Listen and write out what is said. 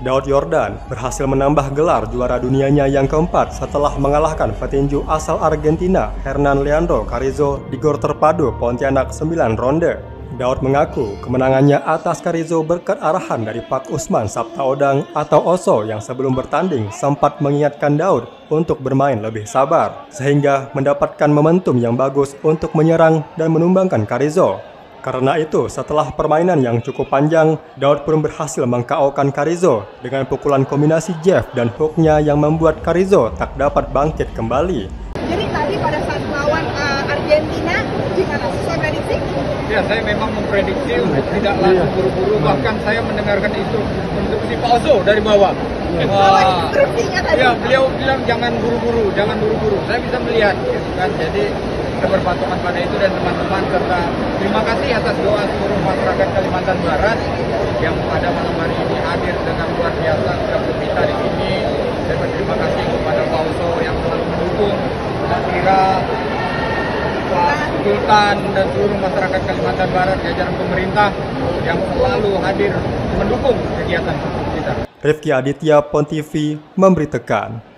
Daud Yordan berhasil menambah gelar juara dunianya yang keempat setelah mengalahkan petinju asal Argentina Hernan Leandro Carrizo di Gor Terpadu Pontianak 9 ronde. Daud mengaku kemenangannya atas Carrizo berkat arahan dari Pak Usman Sabtaodang atau Oso yang sebelum bertanding sempat mengingatkan Daud untuk bermain lebih sabar, sehingga mendapatkan momentum yang bagus untuk menyerang dan menumbangkan Carrizo. Karena itu, setelah permainan yang cukup panjang, Daud pun berhasil meng-KO-kan Carrizo dengan pukulan kombinasi jab dan hook-nya yang membuat Carrizo tak dapat bangkit kembali. Jadi tadi pada saat melawan Argentina, gimana sesuai prediksi? Ya, saya memang memprediksi untuk tidak langsung buru-buru, bahkan saya mendengarkan itu untuk si Pak Oso dari bawah. Ya, beliau bilang jangan buru-buru, jangan buru-buru. Saya bisa melihat, gitu kan. Jadi kita berpatokan pada itu dan teman-teman serta terima kasih atas doa seluruh masyarakat Kalimantan Barat yang pada malam hari ini hadir dengan luar biasa sudah bermita di sini. Saya berterima kasih kepada Pak Oso yang selalu mendukung, Pak Kira, Pak Sultan dan seluruh masyarakat Kalimantan Barat, jajaran pemerintah yang selalu hadir mendukung kegiatan kita. Rifki Aditya, PON TV, memberitakan.